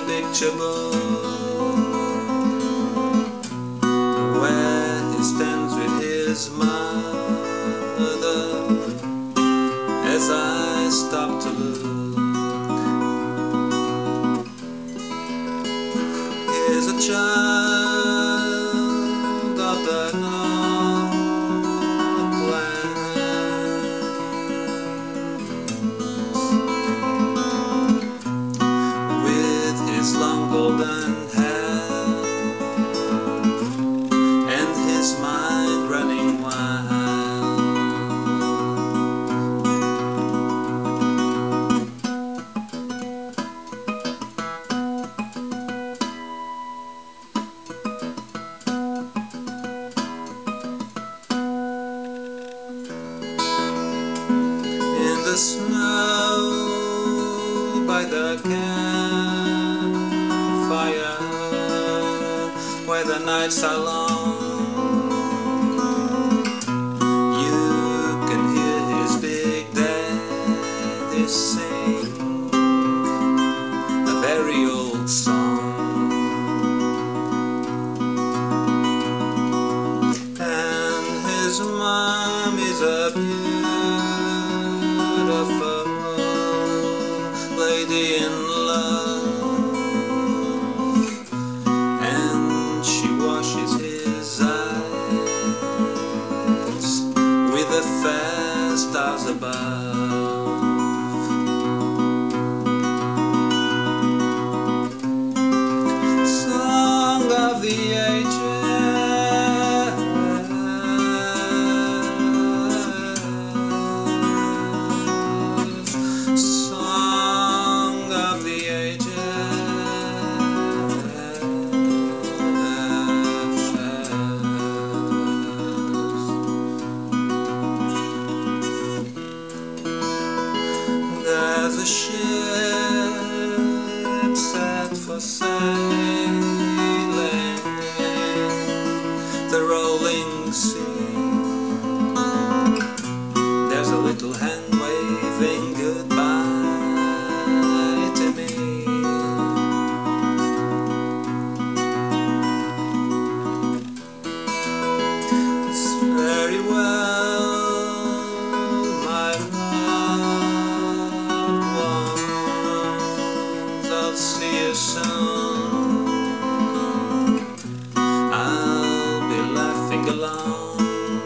picture book where he stands with his mother as I stop to look. Here's a child of the long golden hair and his mind running wild. In the snow by the campfire, where the nights are long, you can hear his big daddy sing a very old song. And his mom is a beautiful lady in love, the fair stars above. Song of the ages, song of the ages. There's a ship set for sailing the rolling sea. There's a little hand waving goodbye to me. It's very well, my see you soon. I'll be laughing along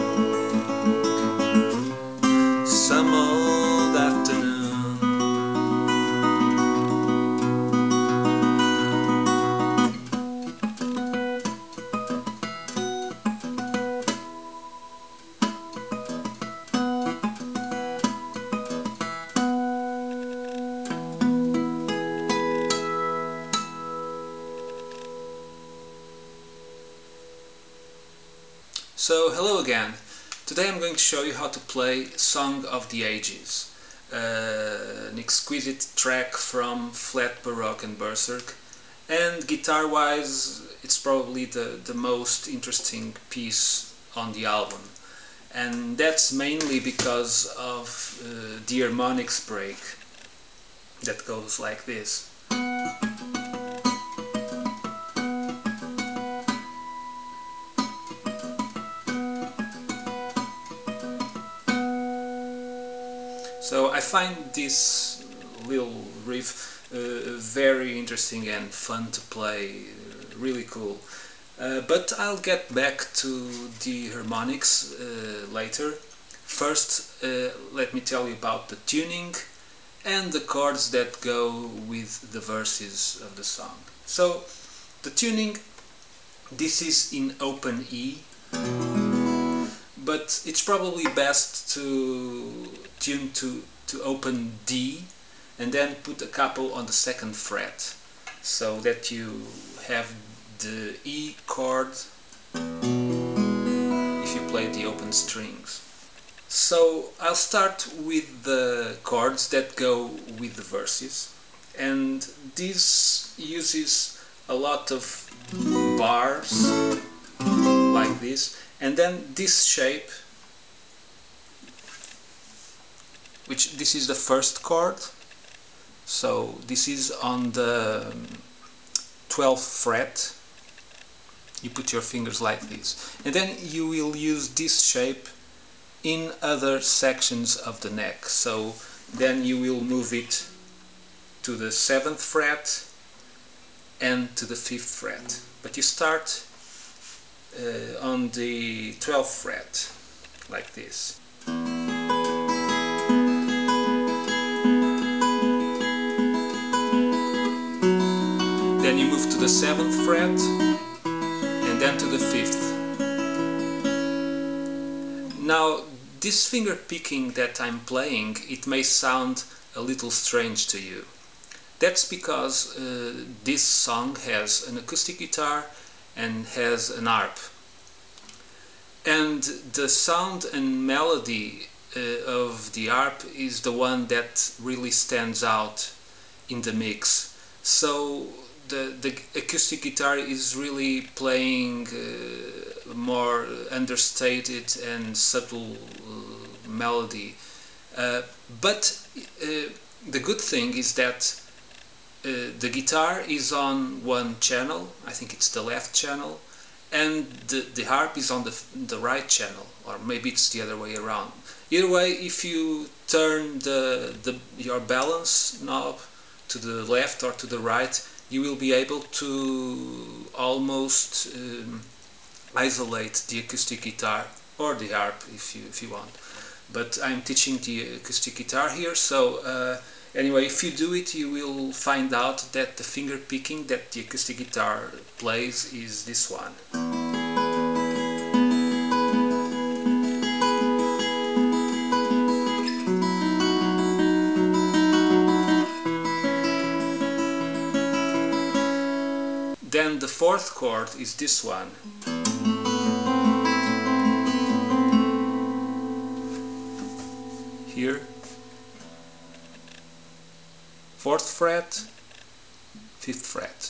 some old afternoon. So, hello again. Today I'm going to show you how to play Song of the Ages, an exquisite track from Flat Baroque and Berserk, and guitar-wise it's probably the most interesting piece on the album, and that's mainly because of the harmonics break that goes like this. So I find this little riff very interesting and fun to play, really cool. But I'll get back to the harmonics later. First, let me tell you about the tuning and the chords that go with the verses of the song. So, the tuning, this is in open E, but it's probably best to tune to open D and then put a capo on the second fret, so that you have the E chord if you play the open strings. So I'll start with the chords that go with the verses, and this uses a lot of bars like this, and then this shape, which this is the first chord, so this is on the 12th fret. You put your fingers like this, and then you will use this shape in other sections of the neck. So then you will move it to the 7th fret and to the 5th fret, but you start on the 12th fret like this. Then you move to the 7th fret and then to the 5th. Now, this finger picking that I'm playing, it may sound a little strange to you. That's because this song has an acoustic guitar and has an harp. And the sound and melody of the harp is the one that really stands out in the mix. So the acoustic guitar is really playing more understated and subtle melody. But the good thing is that the guitar is on one channel, I think it's the left channel, and the harp is on the right channel, or maybe it's the other way around. Either way, if you turn your balance knob to the left or to the right, you will be able to almost isolate the acoustic guitar, or the harp if you want. But I'm teaching the acoustic guitar here, so anyway, if you do it, you will find out that the finger picking that the acoustic guitar plays is this one. Then the 4th chord is this one. Here. 4th fret, 5th fret.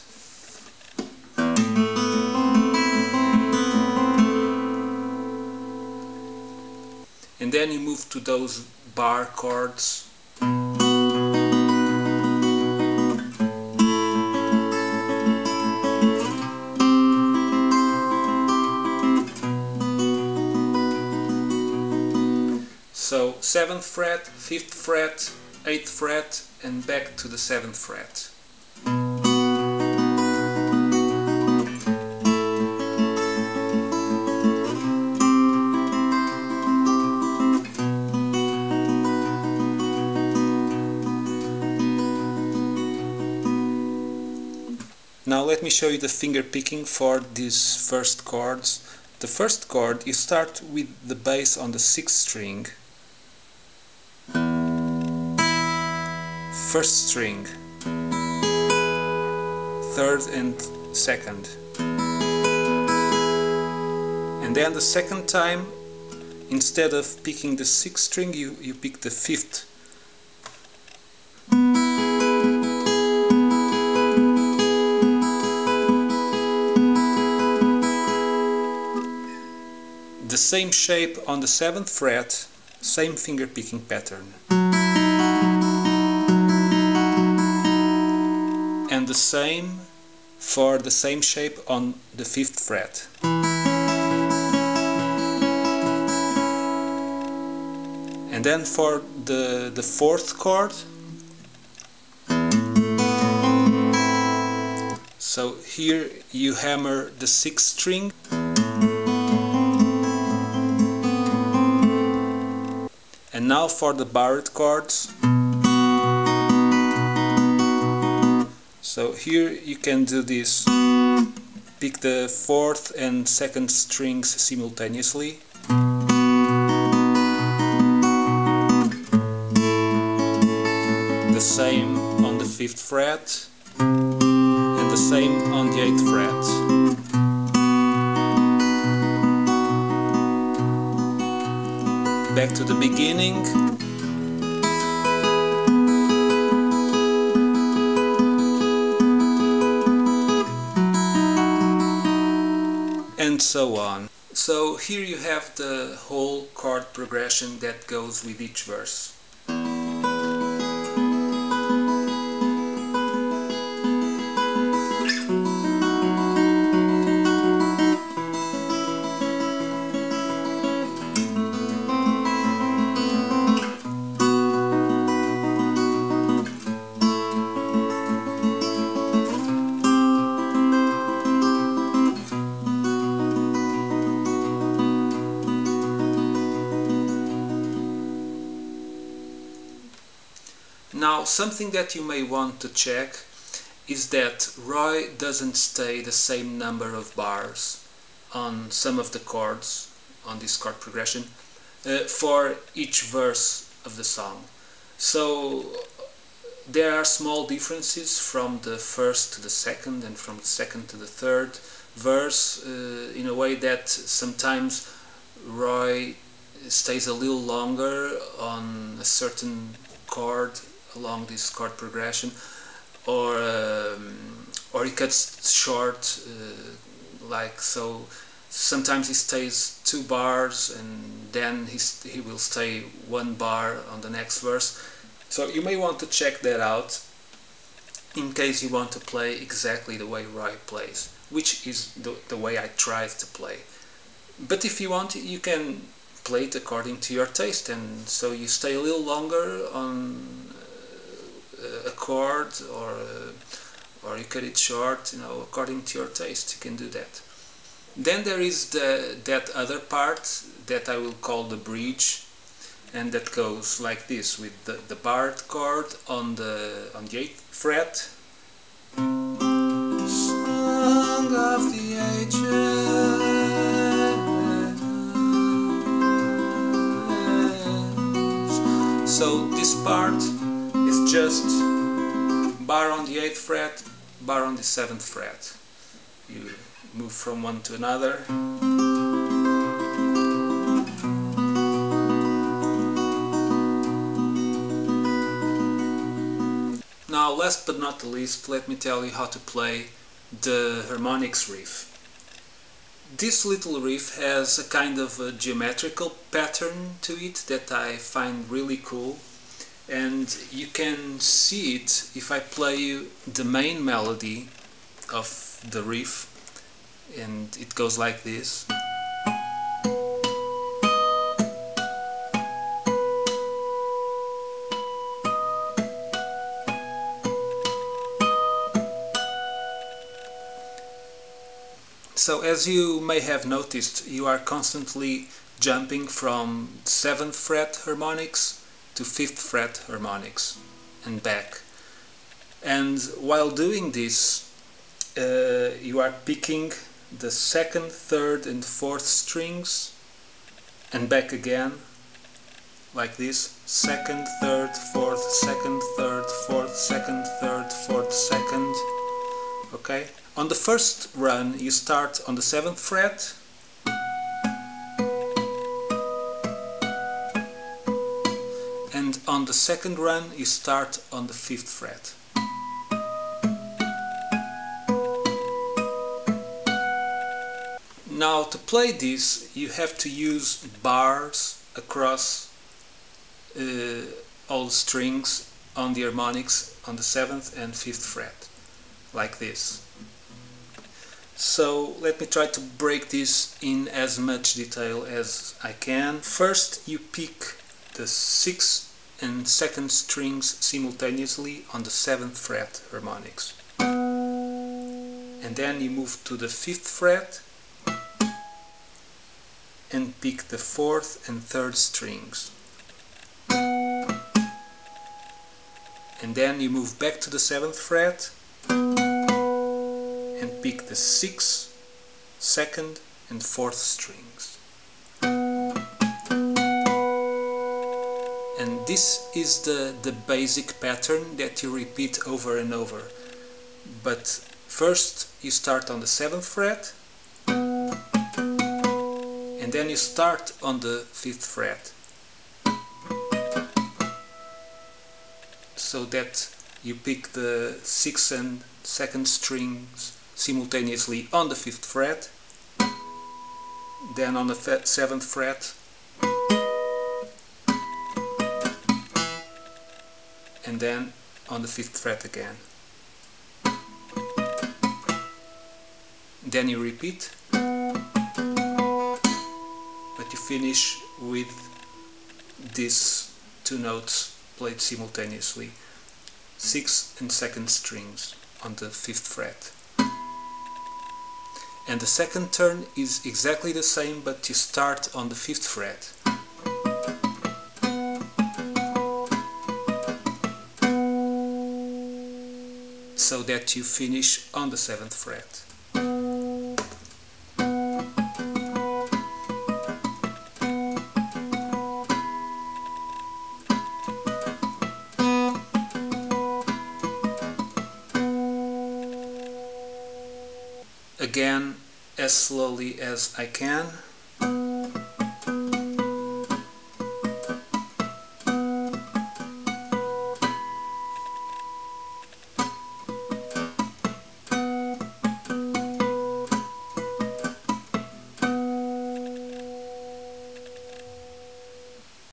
And then you move to those bar chords. So 7th fret, 5th fret, 8th fret, and back to the 7th fret. Now let me show you the finger picking for these first chords. The first chord, you start with the bass on the 6th string. First string, 3rd and 2nd, and then the second time, instead of picking the 6th string, you pick the 5th. The same shape on the 7th fret, same finger picking pattern. And the same for the same shape on the 5th fret. And then for the 4th chord, so here you hammer the 6th string, and now for the barred chords. So here you can do this, pick the 4th and 2nd strings simultaneously. The same on the 5th fret, and the same on the 8th fret. Back to the beginning. And so on. So here you have the whole chord progression that goes with each verse. Now, something that you may want to check is that Roy doesn't stay the same number of bars on some of the chords on this chord progression for each verse of the song. So there are small differences from the first to the second and from the second to the third verse, in a way that sometimes Roy stays a little longer on a certain chord along this chord progression, or he cuts short, like so. Sometimes he stays 2 bars and then he will stay 1 bar on the next verse. So you may want to check that out in case you want to play exactly the way Roy plays, which is the way I tried to play. But if you want, you can play it according to your taste, and so you stay a little longer on a chord, or you cut it short, you know, according to your taste. You can do that. Then there is that other part that I will call the bridge, and that goes like this, with the barred chord on the 8th fret. Song of the ages. So this part is just bar on the 8th fret, bar on the 7th fret. You move from one to another. Now, last but not the least, let me tell you how to play the harmonics riff. This little riff has a kind of a geometrical pattern to it that I find really cool, and you can see it if I play you the main melody of the riff, and it goes like this. So as you may have noticed, you are constantly jumping from 7th fret harmonics to 5th fret harmonics and back. And while doing this, you are picking the 2nd, 3rd and 4th strings and back again, like this: 2nd, 3rd, 4th, 2nd, 3rd, 4th, 2nd, 3rd, 4th, 2nd. Okay? On the first run you start on the 7th fret, and on the second run you start on the 5th fret. Now, to play this you have to use bars across all strings on the harmonics on the 7th and 5th fret, like this. So let me try to break this in as much detail as I can. First you pick the 6th and 2nd strings simultaneously on the 7th fret harmonics. And then you move to the 5th fret and pick the 4th and 3rd strings. And then you move back to the 7th fret and pick the 6th, 2nd and 4th strings. And this is the basic pattern that you repeat over and over. But first you start on the 7th fret, and then you start on the 5th fret, so that you pick the 6th and 2nd strings simultaneously on the 5th fret, then on the 7th fret, and then on the 5th fret again. Then you repeat, but you finish with these 2 notes played simultaneously, 6th and 2nd strings on the 5th fret. And the second turn is exactly the same, but you start on the 5th fret. that you finish on the 7th fret. Again, as slowly as I can.